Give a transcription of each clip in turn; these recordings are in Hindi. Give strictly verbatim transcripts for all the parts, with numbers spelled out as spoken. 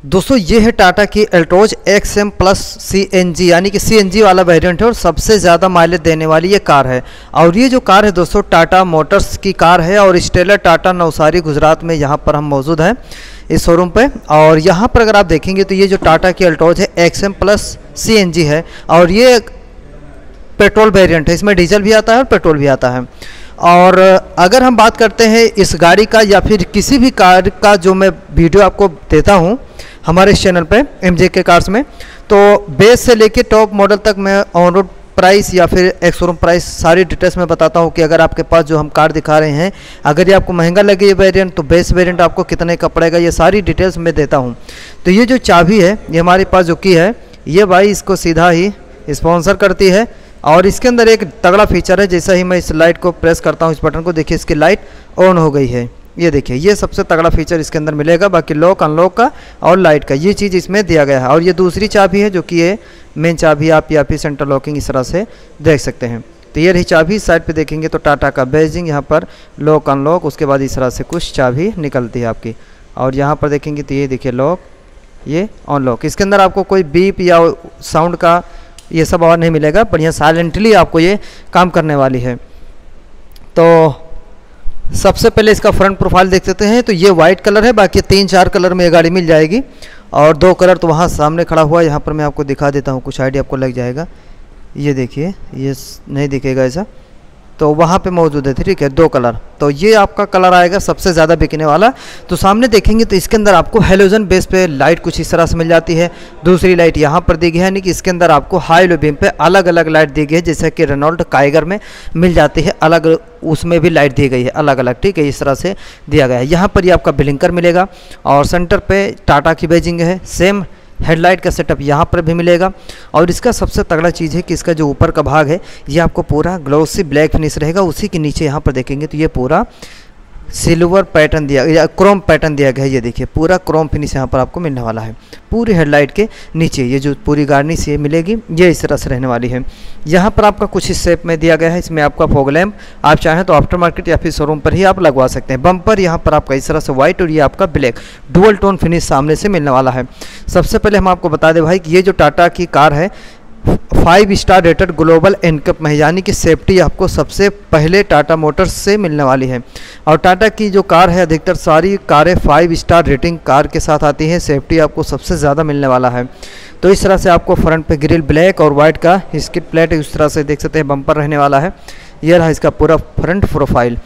दोस्तों ये है टाटा की Altroz X M plus C N G यानी कि सी एन जी वाला वेरिएंट है और सबसे ज़्यादा माइलेज देने वाली ये कार है। और ये जो कार है दोस्तों टाटा मोटर्स की कार है और स्टेलर टाटा नवसारी गुजरात में यहाँ पर हम मौजूद हैं इस शोरूम पे। और यहाँ पर अगर आप देखेंगे तो ये जो टाटा की एल्ट्रोज है X M plus C N G है और ये पेट्रोल वेरिएंट है, इसमें डीजल भी आता है और पेट्रोल भी आता है। और अगर हम बात करते हैं इस गाड़ी का या फिर किसी भी कार का जो मैं वीडियो आपको देता हूँ हमारे इस चैनल पे एम जे के कार्स में, तो बेस से लेके टॉप मॉडल तक मैं ऑन रोड प्राइस या फिर एक्स शोरूम प्राइस सारी डिटेल्स में बताता हूँ कि अगर आपके पास जो हम कार दिखा रहे हैं अगर ये आपको महंगा लगे ये वेरिएंट तो बेस वेरिएंट आपको कितने का पड़ेगा ये सारी डिटेल्स मैं देता हूँ। तो ये जो चाबी है ये हमारे पास जो की है ये भाई इसको सीधा ही स्पॉन्सर करती है और इसके अंदर एक तगड़ा फीचर है। जैसा ही मैं इस लाइट को प्रेस करता हूँ इस बटन को, देखिए इसकी लाइट ऑन हो गई है। ये देखिए ये सबसे तगड़ा फीचर इसके अंदर मिलेगा। बाकी लॉक अनलॉक का और लाइट का ये चीज़ इसमें दिया गया है। और ये दूसरी चाबी है जो कि ये मेन चाबी आप या फिर सेंटर लॉकिंग इस तरह से देख सकते हैं। तो ये रही चाबी। साइड पे देखेंगे तो टाटा का बैजिंग, यहाँ पर लॉक अनलॉक, उसके बाद इस तरह से कुछ चाबी निकलती है आपकी। और यहाँ पर देखेंगे तो ये देखिए लॉक, ये अनलॉक। इसके अंदर आपको कोई बीप या साउंड का ये सब और नहीं मिलेगा, बढ़िया साइलेंटली आपको ये काम करने वाली है। तो सबसे पहले इसका फ्रंट प्रोफाइल देख सकते हैं तो ये वाइट कलर है, बाकी तीन चार कलर में ये गाड़ी मिल जाएगी और दो कलर तो वहाँ सामने खड़ा हुआ है। यहाँ पर मैं आपको दिखा देता हूँ, कुछ आइडिया आपको लग जाएगा। ये देखिए ये नहीं दिखेगा ऐसा, तो वहाँ पे मौजूद है, ठीक है, दो कलर। तो ये आपका कलर आएगा सबसे ज़्यादा बिकने वाला। तो सामने देखेंगे तो इसके अंदर आपको हेलोजन बेस पे लाइट कुछ इस तरह से मिल जाती है। दूसरी लाइट यहाँ पर दी गई है, यानी कि इसके अंदर आपको हाई लो बीम पे अलग अलग लाइट दी गई है, जैसे कि रेनॉल्ट काइगर में मिल जाती है, अलग उसमें भी लाइट दी गई है अलग अलग, ठीक है, इस तरह से दिया गया है। यहाँ पर ये आपका ब्लिंकर मिलेगा और सेंटर पे टाटा की बैजिंग है। सेम हेडलाइट का सेटअप यहाँ पर भी मिलेगा। और इसका सबसे तगड़ा चीज़ है कि इसका जो ऊपर का भाग है ये आपको पूरा ग्लोसी ब्लैक फिनिश रहेगा। उसी के नीचे यहाँ पर देखेंगे तो ये पूरा सिल्वर पैटर्न दिया या क्रोम पैटर्न दिया गया है। ये देखिए पूरा क्रोम फिनिश यहाँ पर आपको मिलने वाला है। पूरी हेडलाइट के नीचे ये जो पूरी गार्निश ये मिलेगी ये इस तरह से रहने वाली है। यहाँ पर आपका कुछ इस शेप में दिया गया है। इसमें आपका फॉग लैम्प आप चाहें तो आफ्टर मार्केट या फिर शोरूम पर ही आप लगवा सकते हैं। बम्पर यहाँ पर आपका इस तरह से व्हाइट और ये आपका ब्लैक डुअल टोन फिनिश सामने से मिलने वाला है। सबसे पहले हम आपको बता दें भाई कि ये जो टाटा की कार है five star rated global NCAP में, यानी कि सेफ्टी आपको सबसे पहले टाटा मोटर्स से मिलने वाली है। और टाटा की जो कार है अधिकतर सारी कारें फाइव स्टार रेटिंग कार के साथ आती हैं, सेफ्टी आपको सबसे ज़्यादा मिलने वाला है। तो इस तरह से आपको फ्रंट पे ग्रिल ब्लैक और वाइट का स्किड प्लेट इस तरह से देख सकते हैं बम्पर रहने वाला है। यह रहा इसका पूरा फ्रंट प्रोफाइल।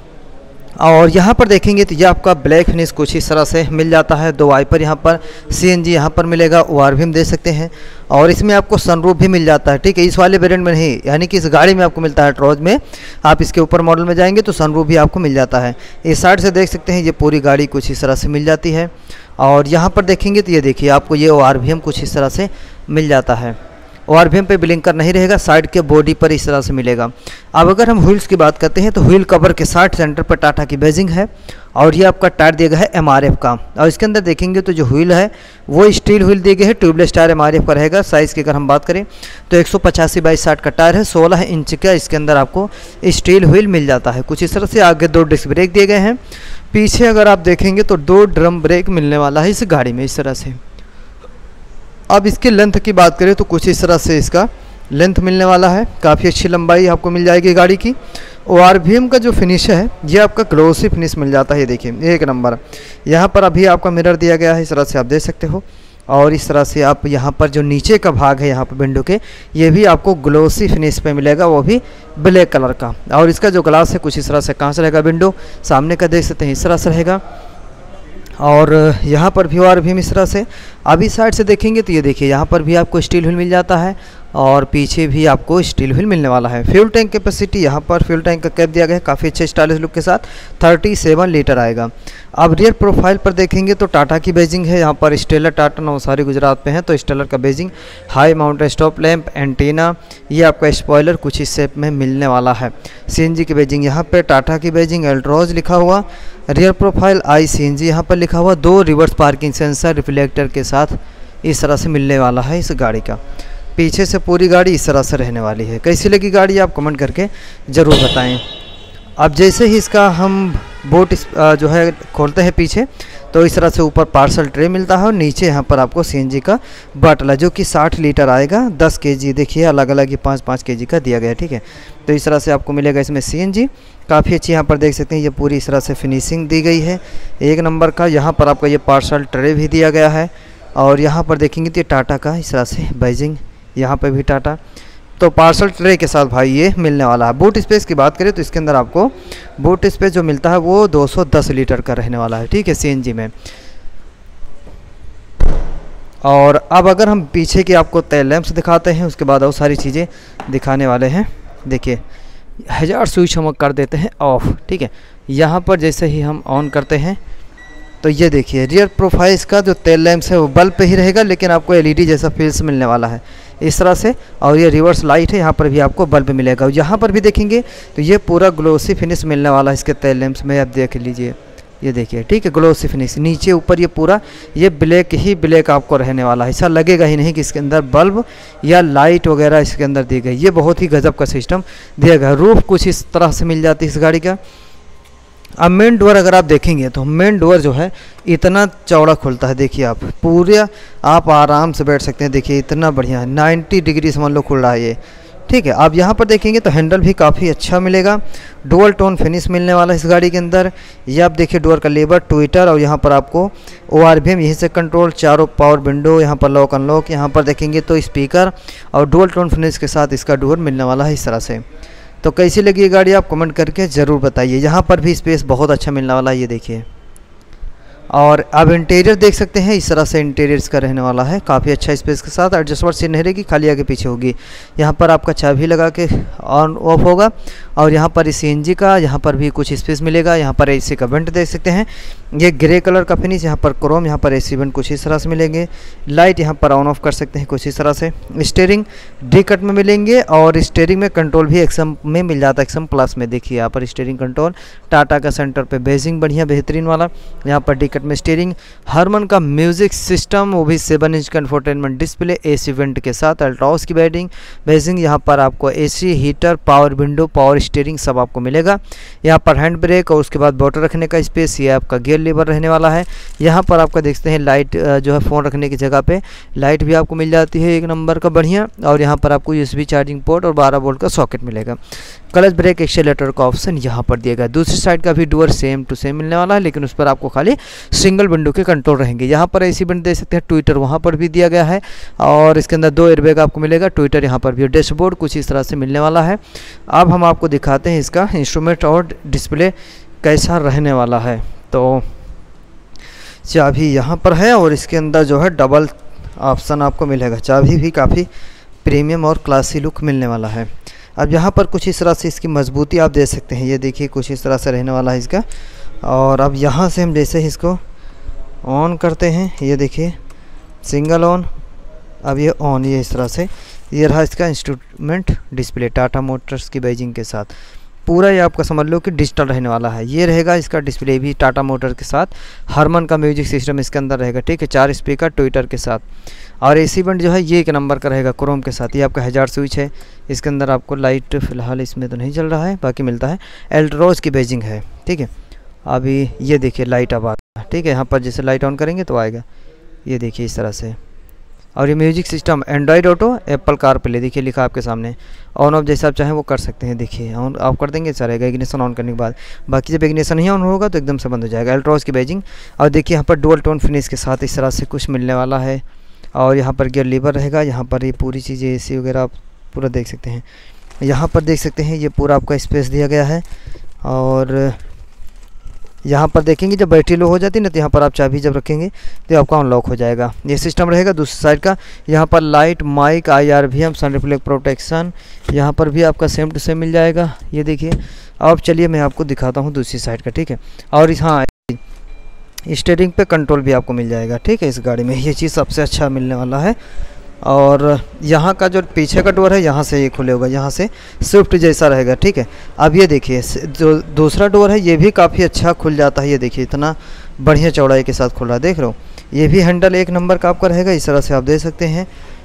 और यहाँ पर देखेंगे तो ये आपका ब्लैक फिनिश कुछ इस तरह से मिल जाता है। दो वाइपर यहाँ पर सीएनजी यहाँ पर मिलेगा, ओआर भी हम दे सकते हैं। और इसमें आपको सनरूफ भी मिल जाता है, ठीक है, इस वाले वेरिएंट में नहीं, यानी कि इस गाड़ी में आपको मिलता है ट्रोज में। आप इसके ऊपर मॉडल में जाएंगे तो सनरूफ भी आपको मिल जाता है। इस साइड से देख सकते हैं ये पूरी गाड़ी कुछ इस तरह से मिल जाती है। और यहाँ पर देखेंगे तो ये देखिए आपको ये ओआर भी हम कुछ इस तरह से मिल जाता है। और भी पे ब्लिंकर नहीं रहेगा, साइड के बॉडी पर इस तरह से मिलेगा। अब अगर हम व्हील्स की बात करते हैं तो व्हील कवर के साथ सेंटर पर टाटा की बैजिंग है और ये आपका टायर दिया गया है एमआरएफ का। और इसके अंदर देखेंगे तो जो व्हील है वो स्टील व्हील दिए गए हैं, ट्यूबलेस टायर एमआरएफ का रहेगा। साइज़ की अगर हम बात करें तो एक सौ पचासी बाई साठ का टायर है, सोलह इंच का इसके अंदर आपको स्टील व्हील मिल जाता है कुछ इस तरह से। आगे दो डिस्क ब्रेक दिए गए हैं, पीछे अगर आप देखेंगे तो दो ड्रम ब्रेक मिलने वाला है इस गाड़ी में इस तरह से। अब इसकी लेंथ की बात करें तो कुछ इस तरह से इसका लेंथ मिलने वाला है, काफ़ी अच्छी लंबाई आपको मिल जाएगी गाड़ी की। और आरवीएम का जो फिनिश है ये आपका ग्लोसी फिनिश मिल जाता है। ये देखिए एक नंबर। यहाँ पर अभी आपका मिरर दिया गया है, इस तरह से आप देख सकते हो। और इस तरह से आप यहाँ पर जो नीचे का भाग है यहाँ पर विंडो के ये भी आपको ग्लोसी फिनिश पे मिलेगा, वो भी ब्लैक कलर का। और इसका जो ग्लास है कुछ इस तरह से कांच रहेगा, विंडो सामने का देख सकते हैं इस तरह से रहेगा। और यहाँ पर भी और भी इस तरह से। अभी साइड से देखेंगे तो ये देखिए यहाँ पर भी आपको स्टील व्हील मिल जाता है और पीछे भी आपको स्टील व्हील मिलने वाला है। फ्यूल टैंक कैपेसिटी यहाँ पर फ्यूल टैंक का कैप दिया गया है, काफ़ी अच्छे स्टाइलिश लुक के साथ सैंतीस लीटर आएगा। अब रियर प्रोफाइल पर देखेंगे तो टाटा की बैजिंग है। यहाँ पर स्टेलर टाटा नवसारी गुजरात पे है तो स्टेलर का badging, high mounted stop lamp, antenna, ये आपका स्पॉयलर कुछ इस शेप में मिलने वाला है। सीएनजी की बैजिंग यहाँ पर टाटा की बैजिंग एल्ट्रोज लिखा हुआ, रियर प्रोफाइल आई सीएनजी यहाँ पर लिखा हुआ, दो रिवर्स पार्किंग सेंसर रिफ्लेक्टर के साथ इस तरह से मिलने वाला है इस गाड़ी का। पीछे से पूरी गाड़ी इस तरह से रहने वाली है। कैसी लगी गाड़ी आप कमेंट करके ज़रूर बताएं। अब जैसे ही इसका हम बोट जो है खोलते हैं पीछे तो इस तरह से ऊपर पार्सल ट्रे मिलता है और नीचे यहाँ पर आपको सीएनजी का बाटला जो कि साठ लीटर आएगा, दस केजी देखिए अलग अलग ये पाँच पाँच केजी का दिया गया है, ठीक है। तो इस तरह से आपको मिलेगा इसमें सीएनजी। काफ़ी अच्छी यहाँ पर देख सकते हैं ये पूरी इस तरह से फिनिशिंग दी गई है एक नंबर का। यहाँ पर आपको ये पार्सल ट्रे भी दिया गया है और यहाँ पर देखेंगे तो ये टाटा का इस तरह से बैजिंग, यहाँ पर भी टाटा। तो पार्सल ट्रे के साथ भाई ये मिलने वाला है। बूट स्पेस की बात करें तो इसके अंदर आपको बूट स्पेस जो मिलता है वो दो सौ दस लीटर का रहने वाला है, ठीक है, सीएनजी में। और अब अगर हम पीछे की आपको टेल लैंप्स दिखाते हैं, उसके बाद और सारी चीज़ें दिखाने वाले हैं। देखिए हजार स्विच हम कर देते हैं ऑफ, ठीक है। यहाँ पर जैसे ही हम ऑन करते हैं तो ये देखिए रियर प्रोफाइल का जो टेल लैंप्स है वो बल्ब पे ही रहेगा, लेकिन आपको एलईडी जैसा फील्स मिलने वाला है इस तरह से। और ये रिवर्स लाइट है, यहाँ पर भी आपको बल्ब मिलेगा। यहाँ पर भी देखेंगे तो ये पूरा ग्लोसी फिनिश मिलने वाला है इसके टेल लैंप्स में, आप देख लीजिए ये देखिए, ठीक है, ग्लोसी फिनिश। नीचे ऊपर ये पूरा ये ब्लैक ही ब्लैक आपको रहने वाला है, ऐसा लगेगा ही नहीं कि इसके अंदर बल्ब या लाइट वगैरह इसके अंदर दी गई। ये बहुत ही गजब का सिस्टम दिया गया। रूफ कुछ इस तरह से मिल जाती है इस गाड़ी का। अब मेन डोर अगर आप देखेंगे तो मेन डोर जो है इतना चौड़ा खुलता है, देखिए आप पूरे आप आराम से बैठ सकते हैं। देखिए इतना बढ़िया है, नाइन्टी डिग्री समझ लो खुल रहा है ये, ठीक है। आप यहाँ पर देखेंगे तो हैंडल भी काफ़ी अच्छा मिलेगा, डुअल टोन फिनिश मिलने वाला है इस गाड़ी के अंदर। ये आप देखिए डोर का लेबर, ट्विटर और यहाँ पर आपको ओ आर वी एम यहीं से कंट्रोल, चारों पावर विंडो, यहाँ पर लॉक अनलॉक। यहाँ पर देखेंगे तो स्पीकर और डुअल टोन फिनिश के साथ इसका डोर मिलने वाला है इस तरह से। तो कैसी लगी ये गाड़ी आप कमेंट करके ज़रूर बताइए। यहाँ पर भी स्पेस बहुत अच्छा मिलने वाला है, ये देखिए। और अब इंटीरियर देख सकते हैं इस तरह से इंटीरियर इसका रहने वाला है, काफ़ी अच्छा स्पेस के साथ। एडजस्टमेंट सीट नहीं रहेगी, खाली आगे पीछे होगी। यहाँ पर आपका चाबी लगा के ऑन ऑफ होगा। और यहाँ पर इस सीएनजी का यहाँ पर भी कुछ स्पेस मिलेगा। यहाँ पर एसी का वेंट देख सकते हैं, ये ग्रे कलर का फिनिश, यहाँ पर क्रोम, यहाँ पर एसी वेंट कुछ इस तरह से मिलेंगे। लाइट यहाँ पर ऑन ऑफ कर सकते हैं कुछ इस तरह से। स्टीयरिंग डी कट में मिलेंगे और स्टीयरिंग में कंट्रोल भी एक्सम में मिल जाता है, एक्सम प्लस में। देखिए यहाँ पर स्टीयरिंग कंट्रोल टाटा का सेंटर पे बेजिंग बढ़िया बेहतरीन वाला। यहाँ पर डी कट में स्टीयरिंग, हरमन का म्यूजिक सिस्टम वो भी सेवन इंच का इंफोटेनमेंट डिस्प्ले, एसी वेंट के साथ, अल्ट्रास की बैटिंग बेजिंग। यहाँ पर आपको AC, heater, power window, power steering सब आपको मिलेगा। यहाँ पर हैंड ब्रेक और उसके बाद बोतल रखने का स्पेस, ये आपका गियर लीवर रहने वाला है। यहाँ पर आपका देखते हैं लाइट जो है फ़ोन रखने की जगह पे लाइट भी आपको मिल जाती है एक नंबर का बढ़िया। और यहाँ पर आपको यूएसबी चार्जिंग पोर्ट और बारह वोल्ट का सॉकेट मिलेगा। क्लच ब्रेक एक्सेलेरेटर का ऑप्शन यहाँ पर दिया गया। दूसरी साइड का भी डोर सेम टू सेम मिलने वाला है, लेकिन उस पर आपको खाली सिंगल विंडो के कंट्रोल रहेंगे। यहाँ पर एसी विंडो दे सकते हैं, ट्विटर वहाँ पर भी दिया गया है। और इसके अंदर दो एयरबैग आपको मिलेगा, ट्विटर यहाँ पर भी। डैशबोर्ड कुछ इस तरह से मिलने वाला है। अब हम आपको दिखाते हैं इसका इंस्ट्रूमेंट और डिस्प्ले कैसा रहने वाला है। तो चाबी यहाँ पर है और इसके अंदर जो है डबल ऑप्शन आपको मिलेगा। चाबी भी काफ़ी प्रीमियम और क्लासी लुक मिलने वाला है। अब यहाँ पर कुछ इस तरह से इसकी मजबूती आप दे सकते हैं, ये देखिए कुछ इस तरह से रहने वाला है इसका। और अब यहाँ से हम जैसे ही इसको ऑन करते हैं, ये देखिए सिंगल ऑन, अब ये ऑन, ये इस तरह से ये रहा इसका इंस्ट्रूमेंट डिस्प्ले टाटा मोटर्स की बैजिंग के साथ। पूरा ये आपका समझ लो कि डिजिटल रहने वाला है। ये रहेगा इसका डिस्प्ले भी टाटा मोटर के साथ, हरमन का म्यूजिक सिस्टम इसके अंदर रहेगा, ठीक है, चार स्पीकर ट्विटर के साथ। और एसी वेंट जो है ये एक नंबर का रहेगा क्रोम के साथ। ये आपका हजार स्विच है, इसके अंदर आपको लाइट फ़िलहाल इसमें तो नहीं चल रहा है, बाकी मिलता है। एल्ट्रोज की बैजिंग है, ठीक है। अभी ये देखिए लाइट अब आता है, ठीक है, यहाँ पर जैसे लाइट ऑन करेंगे तो आएगा, ये देखिए इस तरह से। और ये music system Android Auto, Apple CarPlay, देखिए लिखा आपके सामने। ऑन ऑफ जैसा आप चाहें वो कर सकते हैं, देखिए ऑन ऑफ कर देंगे चलेगा इग्निशन ऑन करने के बाद। बाकी जब इग्निशन नहीं ऑन होगा तो एकदम से बंद हो जाएगा। अल्ट्रोज की बैजिंग। और देखिए यहाँ पर डुअल टोन फिनिश के साथ इस तरह से कुछ मिलने वाला है। और यहाँ पर गियर लीवर रहेगा, यहाँ पर ये पूरी चीज़ें एसी वगैरह आप पूरा देख सकते हैं। यहाँ पर देख सकते हैं ये पूरा आपका स्पेस दिया गया है। और यहाँ पर देखेंगे जब बैटरी लो हो जाती है ना तो यहाँ पर आप चाबी जब रखेंगे तो आपका अनलॉक हो जाएगा। ये सिस्टम रहेगा। दूसरी साइड का यहाँ पर light, mic, I R V M, sun reflect protection, यहाँ पर भी आपका सेम टू सेम मिल जाएगा, ये देखिए। अब चलिए मैं आपको दिखाता हूँ दूसरी साइड का, ठीक है। और हाँ स्टीयरिंग पे कंट्रोल भी आपको मिल जाएगा, ठीक है। इस गाड़ी में ये चीज़ सबसे अच्छा मिलने वाला है। और यहाँ का जो पीछे का डोर है यहाँ से ये खुले होगा, यहाँ से स्विफ्ट जैसा रहेगा, ठीक है। अब ये देखिए जो दूसरा डोर है ये भी काफ़ी अच्छा खुल जाता है, ये देखिए इतना बढ़िया चौड़ाई के साथ खुल रहा है, देख रहे हो। ये भी हैंडल एक नंबर का आपका रहेगा, इस तरह से आप दे सकते हैं।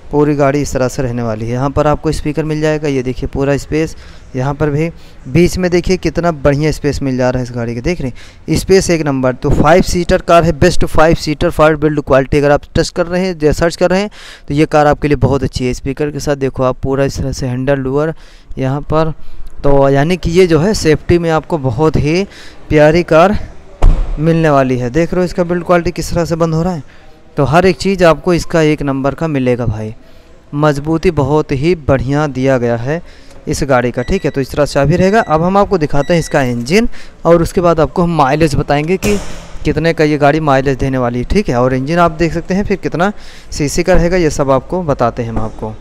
पूरी गाड़ी इस तरह से रहने वाली है। यहाँ पर आपको स्पीकर मिल जाएगा, ये देखिए पूरा स्पेस, यहाँ पर भी बीच में देखिए कितना बढ़िया स्पेस मिल जा रहा है इस गाड़ी के, देख रहे हैं स्पेस एक नंबर। तो फाइव सीटर कार है, best five seater for build quality. अगर आप टेस्ट कर रहे हैं, सर्च कर रहे हैं तो ये कार आपके लिए बहुत अच्छी है। स्पीकर के साथ देखो आप पूरा इस तरह से हैंडल लूअर यहाँ पर, तो यानी कि ये जो है सेफ्टी में आपको बहुत ही प्यारी कार मिलने वाली है। देख रहे हो इसका बिल्ड क्वालिटी किस तरह से बंद हो रहा है, तो हर एक चीज़ आपको इसका एक नंबर का मिलेगा भाई। मजबूती बहुत ही बढ़िया दिया गया है इस गाड़ी का, ठीक है। तो इस तरह से चाबी रहेगा। अब हम आपको दिखाते हैं इसका इंजन और उसके बाद आपको हम माइलेज बताएंगे कि कितने का ये गाड़ी माइलेज देने वाली है, ठीक है। और इंजन आप देख सकते हैं, फिर कितना सीसी का रहेगा ये सब आपको बताते हैं हम आपको।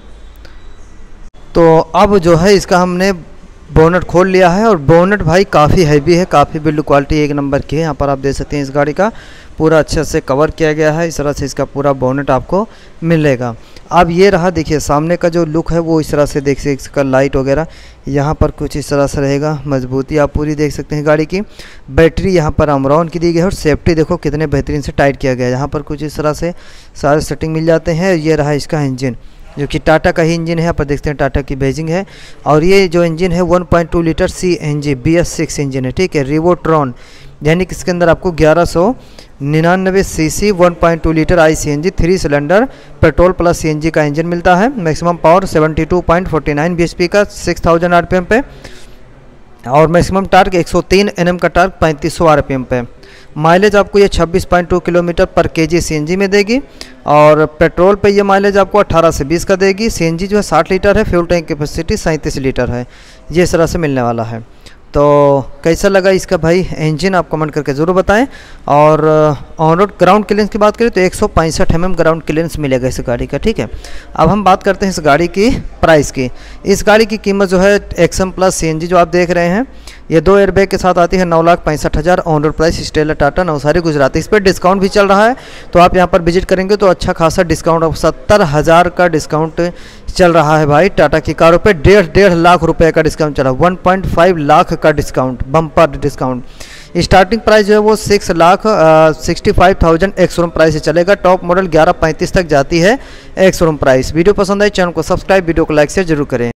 तो अब जो है इसका हमने बोनट खोल लिया है और बोनट भाई काफ़ी हैवी है, काफ़ी बिल्ड क्वालिटी एक नंबर की है। यहाँ पर आप देख सकते हैं इस गाड़ी का पूरा अच्छे से कवर किया गया है, इस तरह से इसका पूरा बोनट आपको मिलेगा। अब ये रहा देखिए सामने का जो लुक है वो इस तरह से देख सकते, इसका लाइट वगैरह यहाँ पर कुछ इस तरह से रहेगा। मजबूती आप पूरी देख सकते हैं गाड़ी की। बैटरी यहाँ पर अमरॉन की दी गई है और सेफ्टी देखो कितने बेहतरीन से टाइट किया गया है। यहाँ पर कुछ इस तरह से सारे सेटिंग मिल जाते हैं। ये रहा इसका इंजन जो कि टाटा का ही इंजन है, यहाँ पर देखते हैं टाटा की बेजिंग है। और ये जो इंजन है one point two litre C N G B S six engine है, ठीक है। रिवोट्रॉन यानी कि इसके अंदर आपको ग्यारह सौ निन्यानवे C C one point two litre I C N G three cylinder petrol plus C N G का इंजन मिलता है। Maximum power seventy two point forty nine B H P का six thousand R P M पे और मैक्सिमम टार्क एक सौ तीन एन एम का टार्क पैंतीस सौ आर पी एम पे। माइलेज आपको ये छब्बीस पॉइंट टू किलोमीटर पर केजी सीएनजी में देगी और पेट्रोल पे ये माइलेज आपको अठारह से बीस का देगी। सीएनजी जो है साठ लीटर है, फ्यूल टैंक कैपेसिटी सैंतीस लीटर है, ये इस तरह से मिलने वाला है। तो कैसा लगा इसका भाई इंजन आप कमेंट करके ज़रूर बताएं। और ऑन रोड ग्राउंड क्लियरेंस की बात करें तो एक सौ पैंसठ एम एम ग्राउंड क्लियरेंस मिलेगा इस गाड़ी का, ठीक है। अब हम बात करते हैं इस गाड़ी की प्राइस की। इस गाड़ी की कीमत जो है एक्सएम प्लस सीएनजी जो आप देख रहे हैं ये दो एयरबैग के साथ आती है नौ लाख पैंसठ हज़ार on road price. Stellar Tata Navsari Gujarat, इस पर डिस्काउंट भी चल रहा है, तो आप यहाँ पर विजिट करेंगे तो अच्छा खासा डिस्काउंट, सत्तर हज़ार का डिस्काउंट चल रहा है भाई। टाटा की कारों पे डेढ़ डेढ़ लाख रुपए का डिस्काउंट चला, वन पॉइंट फाइव लाख का discount, bumper discount. Starting price जो है वो six lakh sixty five thousand ex showroom price से चलेगा। टॉप मॉडल ग्यारह पैंतीस तक जाती है एक्स शोरूम प्राइस। वीडियो पसंद आई चैनल को सब्सक्राइब, वीडियो को लाइक शेयर जरूर करें।